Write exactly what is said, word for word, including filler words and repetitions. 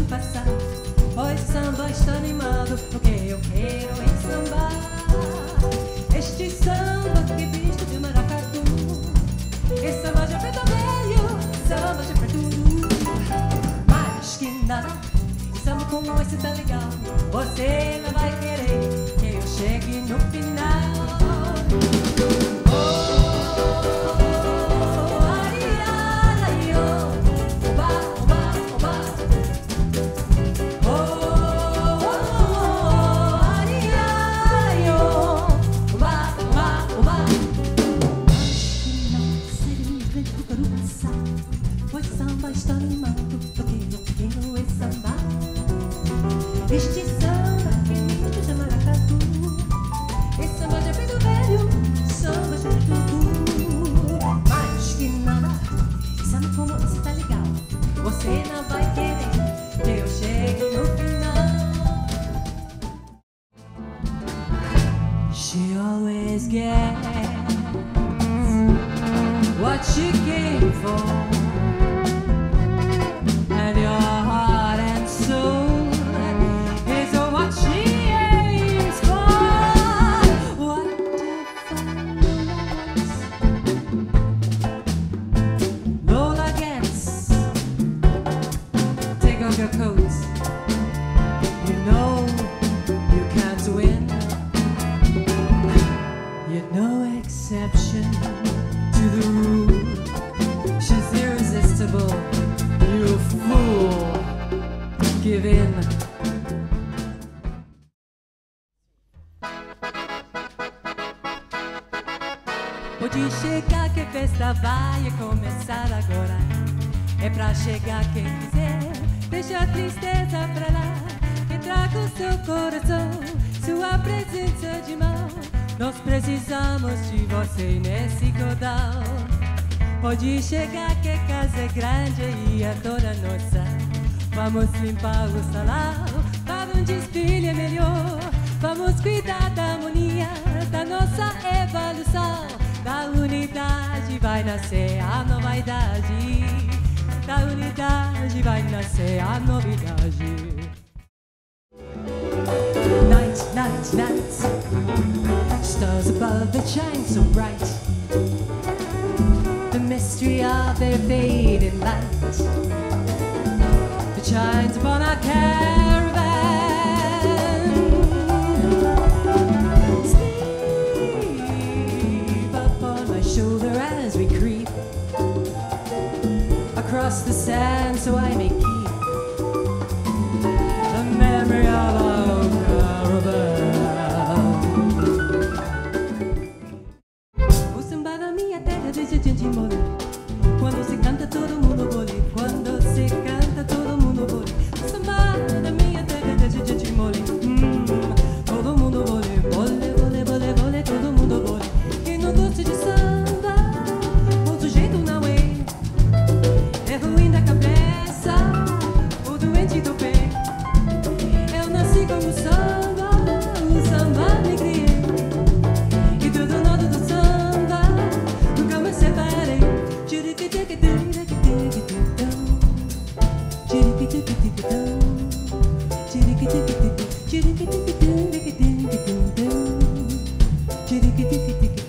passar. Pois o samba está animado, porque eu quero é sambar. Este samba que visto de maracatu, esse samba já preto velho, samba já preto nu. Mais que nada, samba como esse tá legal. Você não vai querer que eu chegue no final. Este samba que lindo de maracatu, esse samba já preto velho, samba já tudo. Mais que nada, sabe como isso tá legal. Você não vai querer que eu chegue no final. She always gets what she came for. Your coats, you know you can't win. You're no exception to the rule. She's irresistible, you fool. Give in. Pode chegar que a festa vai começar agora. É pra chegar quem quiser. Deixa a tristeza pra lá, entrar com seu coração, sua presença de mão. Nós precisamos de você nesse cordão. Pode chegar que a casa é grande e é toda nossa. Vamos limpar o salão, para um desfile melhor. Vamos cuidar da harmonia, da nossa evolução. Da unidade vai nascer a nova idade. Da unidade vai nascer a novidade. Night, night, night, stars above that shine so bright. The mystery of their fading light, it shines upon our caravan. Sleep upon my shoulder as we creep across the sand, so I may keep the memory of our caravan. O samba da minha terra deixa a gente mole. Quando se canta todo mundo bole. Quando se canta todo mundo bole. O samba da minha terra deixa a gente mole. Hum, todo mundo bole, bole, bole, bole, bole, todo mundo bole. Quem não gosta de samba, o sujeito não é. É ruim da cabeça, o doente do pé. Eu nasci com o samba, o samba me criei. E todo nota do samba, nunca me separei. Chiriquitiquitiquitão,